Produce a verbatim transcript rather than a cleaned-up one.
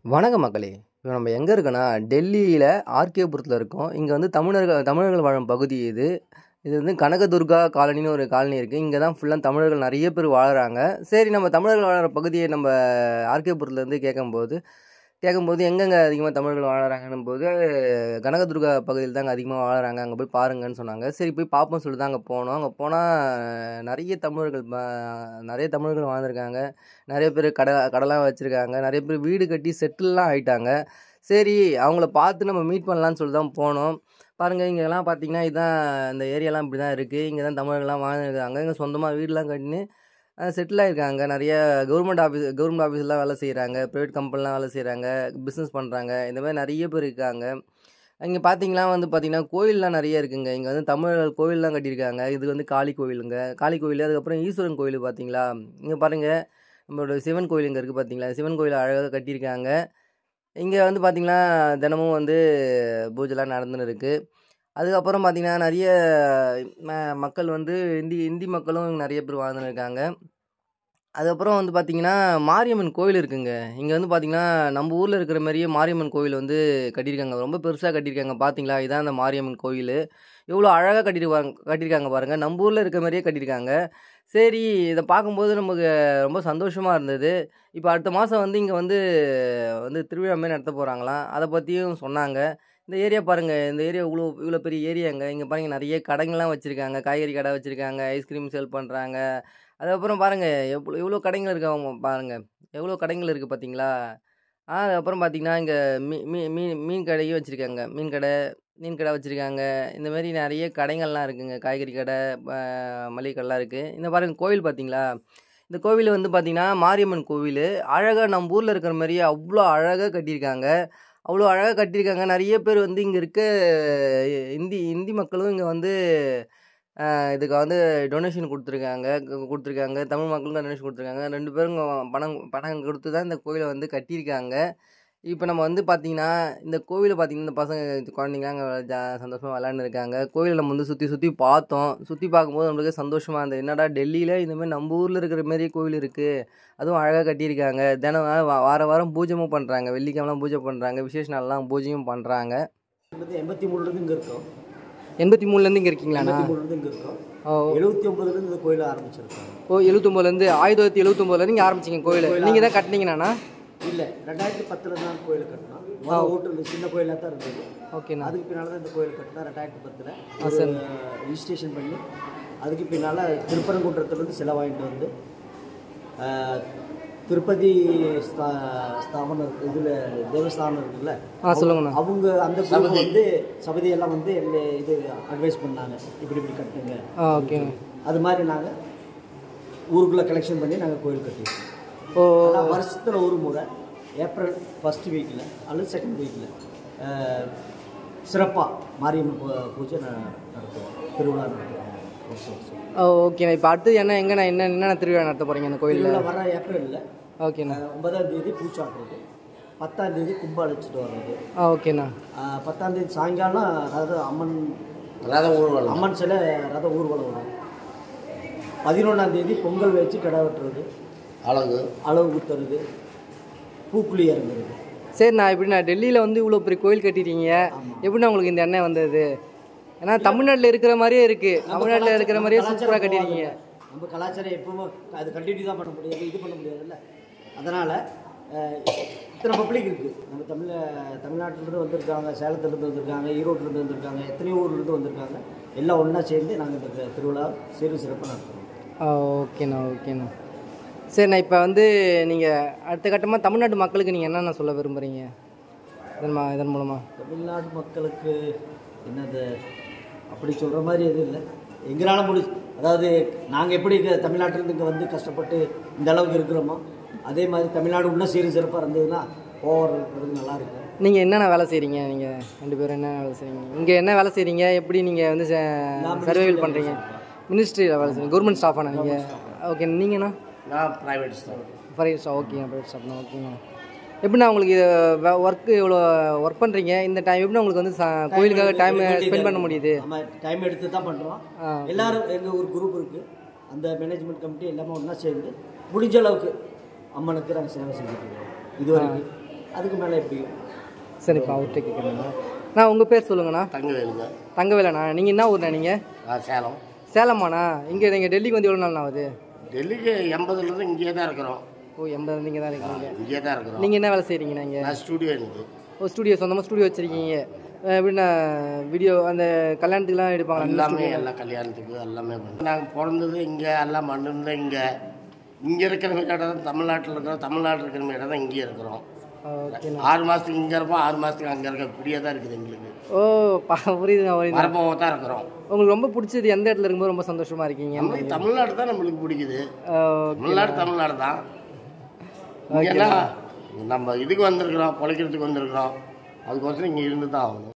வணக்கம் மக்களே! இப்போ நம்ம எங்க இருக்கோன்னா, டெல்லியில ஆர்கேபுரத்தில இருக்கோம். இங்க வந்து தமிழர்கள் தமிழர்கள் வாழும் பகுதி இது. இது வந்து கனகதுர்கா காலனின்னு ஒரு காலனி இருக்கு. இங்க தான் ஃபுல்லா தமிழர்கள் நெறைய பேர் வாழுறாங்க. சரி நம்ம தமிழர்கள் வாழுற பகுதிய நம்ம ஆர்கேபுரத்துலேருந்து கேட்கும்போது கேட்கும்போது எங்கெங்க அதிகமா தமிழர்கள் வாழுறாங்கன்னும்போது, கனகதுர்கா பகுதியில தாங்க அதிகமா வாழுறாங்க. அங்க போய் பாருங்கன்னு சொன்னாங்க. சரி போய் பார்ப்போம்னு சொல்லிட்டு தான் அங்க போனோம். அங்க போனா நெறைய தமிழர்கள் ம நெறைய தமிழர்கள் வாழ்ந்துருக்காங்க. நெறைய பேர் கட கடைலாம் வச்சிருக்காங்க. நெறைய பேர் வீடு கட்டி செட்டில்லாம் ஆயிட்டாங்க. சரி அவங்கள பார்த்து நம்ம மீட் பண்ணலான்னு சொல்லி தான் போனோம். பாருங்க இங்கலாம் பார்த்தீங்கன்னா, இதான் இந்த ஏரியாலாம் இப்படி தான் இருக்கு. இங்க தான் தமிழர்கள்லாம் வாழ்ந்துருக்காங்க. இங்க சொந்தமா வீடுலாம் கட்டின்னு அ செட்டில் ஆயிருக்காங்க. நெறைய கவர்மெண்ட் ஆஃபீஸ் கவர்மெண்ட் ஆஃபீஸ்லாம் வேலை செய்றாங்க. பிரைவேட் கம்பெனிலாம் வேலை செய்றாங்க. பிசினஸ் பண்றாங்க. இந்த மாரி நெறைய பேர் இருக்காங்க. இங்க பார்த்தீங்கன்னா வந்து பார்த்தீங்கன்னா, கோயில்லாம் நெறைய இருக்குங்க. இங்க வந்து தமிழர்கள் கோவில்லாம் கட்டியிருக்காங்க. இது வந்து காளி கோவிலுங்க. காளி கோவிலு, அதுக்கப்புறம் ஈஸ்வரன் கோவிலு பார்த்தீங்களா? இங்க பாருங்க நம்மளோட சிவன் கோயில் இங்க இருக்கு பார்த்தீங்களா? சிவன் கோயில அழகா கட்டியிருக்காங்க. இங்க வந்து பார்த்தீங்கன்னா, தினமும் வந்து பூஜைலாம் நடந்துன்னு இருக்கு. அதுக்கப்புறம் பார்த்தீங்கன்னா, நெறைய ம மக்கள் வந்து இந்தி இந்தி மக்களும் நெறைய பேர் வாழ்ந்துன்னு இருக்காங்க. அதுக்கப்புறம் வந்து பார்த்தீங்கன்னா, மாரியம்மன் கோவில் இருக்குங்க. இங்க வந்து பார்த்தீங்கன்னா, நம்ம ஊர்ல இருக்கிற மாரியே மாரியம்மன் கோவில் வந்து கட்டியிருக்காங்க. ரொம்ப பெருசா கட்டியிருக்காங்க பார்த்தீங்களா? இதான் அந்த மாரியம்மன் கோவிலு. எவ்வளோ அழகா கட்டிருவாங்க கட்டியிருக்காங்க பாருங்க. நம்ம ஊர்ல இருக்க மாரியே கட்டியிருக்காங்க. சரி இத பார்க்கும்போது நமக்கு ரொம்ப சந்தோஷமா இருந்தது. இப்ப அடுத்த மாசம் வந்து இங்க வந்து வந்து திருவிழா மாரி நடத்த போறாங்களாம். அத பத்தியும் சொன்னாங்க. இந்த ஏரியா பாருங்க. இந்த ஏரியா இவ்ளோ இவ்ளோ பெரிய ஏரியாங்க. இங்க பாருங்க நெறைய கடைங்கலாம் வச்சிருக்காங்க. காய்கறி கடை வச்சிருக்காங்க. ஐஸ்கிரீம் சேல் பண்றாங்க. அதுக்கப்புறம் பாருங்க எவ்ளோ எவ்ளோ கடைகள் இருக்கு அவங்க பாருங்க. எவ்ளோ கடைகள் இருக்கு பார்த்தீங்களா? ஆ அதுக்கப்புறம் பார்த்தீங்கன்னா, இங்க மீ மீ மீன் மீன் கடையும் வச்சிருக்காங்க. மீன் கடை மீன் கடை வச்சிருக்காங்க. இந்த மாரி நெறைய கடைங்கள்லாம் இருக்குங்க. காய்கறி கடை, ப மளிகை கடைலாம் இருக்கு. இந்த பாருங்க கோவில் பார்த்தீங்களா? இந்த கோவில் வந்து பார்த்தீங்கன்னா, மாரியம்மன் கோவிலு. அழகா நம்ம ஊர்ல இருக்கிற மாரியே அவ்ளோ அழகா கட்டியிருக்காங்க. அவ்ளோ அழகா கட்டியிருக்காங்க. நெறைய பேர் வந்து இங்க இருக்க இந்தி இந்தி மக்களும் இங்க வந்து அ இதுக்கு வந்து டொனேஷன் குடுத்துருக்காங்க கு குடுத்துருக்காங்க. தமிழ் மக்களும் டொனேஷன் குடுத்துருக்காங்க. ரெண்டு பேரும் பணம் பணம் குடுத்து தான் இந்த கோயில வந்து கட்டியிருக்காங்க. இப்ப நம்ம வந்து பார்த்தீங்கன்னா, இந்த கோவில பார்த்தீங்கன்னா, இந்த பசங்க குழந்தைங்கலாம் அங்க ஜா சந்தோஷமா விளையாண்டுன்னு இருக்காங்க. கோயில நம்ம வந்து சுத்தி சுத்தி பார்த்தோம். சுத்தி பார்க்கும்போது நம்மளுக்கு சந்தோஷமா இருந்தது. என்னடா டெல்லியில இந்த மாரி நம்ம ஊர்ல இருக்கிற மாரியே கோவில் இருக்கு. அதுவும் அழகா கட்டியிருக்காங்க. தினம் வா வார வாரம் பூஜையும் பண்றாங்க. வெள்ளிக்கிழமைலாம் பூஜை பண்றாங்க. விசேஷ நாள்லாம் பூஜையும் பண்றாங்க. எண்பத்தி மூணுலேருந்து இங்கே இருக்கோம். எண்பத்தி மூணுலேருந்து இங்க இருக்கீங்களாண்ணா? எண்பத்தி மூணுலேருந்து இங்கே இருக்கோம். ஓ! எழுபத்தி ஒன்பதுலேருந்து இந்த கோயிலை ஆரம்பிச்சிருக்காங்க. ஓ எழுபத்தொன்பதுலேருந்து ஆயிரத்தி தொள்ளாயிரத்தி எழுபத்தொன்பதுலேருந்து இங்க ஆரம்பிச்சீங்க கோயிலு. நீங்க தான் கட்டுனீங்களாண்ணா? இல்லை, ரெண்டாயிரத்தி பத்தில் தான் கோயில் கட்டினோம். முதல் ஓட்டு சின்ன கோயிலாக தான் இருந்தது. ஓகேண்ணா. அதுக்கு பின்னால் தான் இந்த கோயில் கட்டினா ரெண்டாயிரத்தி பத்தில் ஆ சரி. ரிஜிஸ்ட்ரேஷன் பண்ணி அதுக்கு பின்னால் திருப்பரங்குன்றத்துலேருந்து சிலை வாங்கிட்டு வந்து அஹ், திருப்பதி ஸ்தா ஸ்தாபனம் இதில் தேவஸ்தானம் இருக்குல்ல, ஆ சொல்லுங்கண்ணா. அவங்க அந்த குரூப் வந்து சபதியெல்லாம் வந்து எங்களை இது அட்வைஸ் பண்ணாங்க, இப்படி இப்படி கட்டுங்க. ஆ ஓகேண்ணா. அது மாதிரி நாங்கள் ஊருக்குள்ளே கலெக்ஷன் பண்ணி நாங்கள் கோயில் கட்டியிருக்கோம். ஓ ஆனால் வருஷத்தில் ஒரு முறை ஏப்ரல் ஃபஸ்ட் வீக்கில் அல்லது செகண்ட் வீக்கில் சிறப்பாக மாரியம்மன் பூ- பூஜை ந- நடத்துவோம், திருவிழா நடத்துவோம் வருஷம் வருஷம். ஓ ஓகேண்ணா. இப்போ அடுத்தது என்ன எங்கண்ணா என்ன என்னென்ன திருவிழா நடத்த போகிறீங்க அந்த கோயிலில்? திருவிழா வர ஏப்ரலில் ஓகேண்ணா. ஒன்பதாம் தேதி பூச்சாட்டுறது, பத்தாம் தேதி கும்ப அழைச்சிட்டு வர்றது, ஆ ஓகேண்ணா. அஹ், பத்தாம் தேதி சாயங்காலம் அதாவது அம்மன் ரத ஊர்வலம், அம்மன் சிலை ரத ஊர்வலம் வரும். பதினொன்றாம் தேதி பொங்கல் வச்சு கிடா வெட்டுறது, அழகு அளவு குத்துறது, பூக்குழி இறங்குறது. சரிண்ணா. எப்படிண்ணா டெல்லியில் வந்து இவ்வளோ பெரிய கோயில் கட்டிட்டீங்க, எப்படிண்ணா உங்களுக்கு இந்த எண்ணெய் வந்தது? ஏன்னா தமிழ்நாட்டில் இருக்கிற மாதிரியே இருக்குது. தமிழ்நாட்டில் இருக்கிற மாதிரியே சூப்பராக கட்டியிருக்கீங்க. நம்ம கலாச்சாரம் எப்பவும் அது கண்டினியூ தான் பண்ண முடியாது, இது பண்ண முடியாதுல்ல. அதனால் இத்தனை பப்ளிக் இருக்குது. நம்ம தமிழ் தமிழ்நாட்டிலேருந்து வந்திருக்காங்க, சேலத்துலேருந்து வந்திருக்காங்க, ஈரோட்டிலேருந்து வந்திருக்காங்க, எத்தனையோ ஊர்லேருந்து வந்திருக்காங்க. எல்லாம் ஒன்றா சேர்ந்து நாங்கள் இந்த திருவிழா சீரும் சிறப்பாக நடத்துகிறோம். ஆ ஓகேண்ணா ஓகேண்ணா. சரிண்ணா. இப்போ வந்து நீங்கள் அடுத்த கட்டமாக தமிழ்நாட்டு மக்களுக்கு நீங்கள் என்னென்ன சொல்ல விரும்புகிறீங்க இதன் மா இதன் மூலமாக? தமிழ்நாடு மக்களுக்கு என்னது அப்படி சொல்கிற மாதிரி எதுவும் இல்லை. எங்களால் முடி அதாவது நாங்கள் எப்படி இங்கே தமிழ்நாட்டிலேருந்து இங்கே வந்து கஷ்டப்பட்டு இந்த அளவுக்கு இருக்கிறோமோ அதே மாதிரி தமிழ்நாடு இன்னும் சீரும் சிறப்பாக இருந்ததுன்னா போகிறது நல்லாயிருக்கும். நீங்கள் என்னென்ன வேலை செய்கிறீங்க? நீங்கள் ரெண்டு பேரும் என்ன வேலை செய்கிறீங்க? இங்கே என்ன வேலை செய்கிறீங்க? எப்படி நீங்கள் வந்து சர்வைவல் பண்ணுறீங்க? மினிஸ்ட்ரியில் வேலை செய்யுங்க. கவர்மெண்ட் ஸ்டாஃபாண்ணா நீங்கள்? ஓகே. நீங்கண்ணா? நான் ப்ரைவேட் ஸ்டாஃப். Private staff. ஓகேங்க. ப்ரைவேட் ஸ்டாஃப்ண்ணா. ஓகேங்க. எப்படிண்ணா உங்களுக்கு ஒர்க்கு இவ்வளோ ஒர்க் பண்ணுறீங்க, இந்த டைம் எப்படின்னா உங்களுக்கு வந்து ச- கோயிலுக்காக டைம் ஸ்பெண்ட் பண்ண முடியுது? ஆமாம், டைம் எடுத்து தான் பண்ணுறோம். எல்லாரும் எங்கள் ஒரு குரூப் இருக்குது, அந்த மேனேஜ்மெண்ட் கமிட்டி எல்லாமே ஒன்றா சேர்ந்து முடிஞ்ச அளவுக்கு அம்மனுக்கு நாங்கள் சேவை செஞ்சுட்டு இருக்கோம் இது வரைக்கும். அதுக்கு மேலே எப்படி? சரிப்பா, அவர்கிட்ட கேட்குறேங்கண்ணா. நான் உங்கள் பேர் சொல்லுங்கண்ணா. தங்கவேலுங்க. தங்கவேலண்ணா. நீங்கள் என்ன ஊர்ண்ணா நீங்கள்? சேலம். சேலமாண்ணா. இங்கே நீங்கள் டெல்லிக்கு வந்து எவ்வளோ நாள்ண்ணா ஆகுது? டெல்லிக்கு எண்பதுலேருந்து இங்கேயே தான் இருக்கிறோம். ஓ, எண்பது இங்கே தான் இருக்கீங்க. இங்கேயே தான் இருக்கிறோம். நீங்கள் என்ன வேலை செய்கிறீங்கண்ணா இங்கே? நான் ஸ்டூடியோ எனக்கு. ஓ, ஸ்டூடியோ சொந்தமாக ஸ்டூடியோ வச்சுருக்கீங்க. எப்படின்னா வீடியோ அந்த கல்யாணத்துக்குலாம் எடுப்பாங்களா? எல்லாமே எல்லா கல்யாணத்துக்கு எல்லாமே பண்ணி நாங்கள் பிறந்தது இங்கே, எல்லாம் மண்ணுன்னு இங்கே இங்கே இருக்கிற இடம் தான் தமிழ்நாட்டில் இருக்கிறோம். தமிழ்நாட்டில் இருக்கிற இடம் தான் இங்கே இருக்கிறோம். ஓகேண்ணா. ஆறு மாதத்துக்கு இங்கே இருப்போம், ஆறு மாதத்துக்கு அங்கே இருக்க இப்படியே தான் இருக்குது எங்களுக்கு. ஓ, பா புரியுதுண்ணா புரியுது. மரபமாக தான் இருக்கிறோம். உங்களுக்கு ரொம்ப பிடிச்சது எந்த இடத்துல இருக்கும்போது ரொம்ப சந்தோஷமாக இருக்கீங்க? நம்மளுக்கு தமிழ்நாடு தான் நம்மளுக்கு பிடிக்குது. தமிழ்நாடு தமிழ்நாடு தான். இங்கேனா நம்ம இதுக்கு வந்திருக்கிறோம், பொழைக்கிறதுக்கு வந்திருக்கிறோம். அதுக்கோசரம் இங்கே இருந்து தான் ஆகணும்.